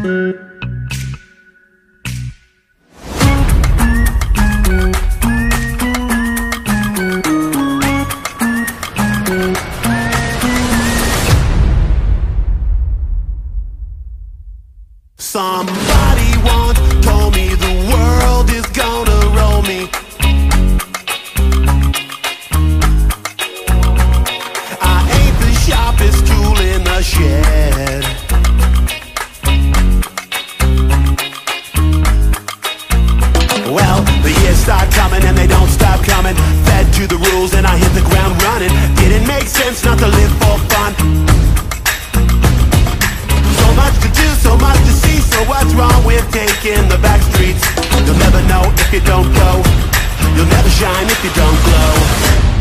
Somebody once told me the world is gonna roll me. I ain't the sharpest tool in the shed. Well, the years start coming and they don't stop coming. Fed to the rules and I hit the ground running. Didn't make sense not to live for fun. So much to do, so much to see. So what's wrong with taking the back streets? You'll never know if you don't go. You'll never shine if you don't glow.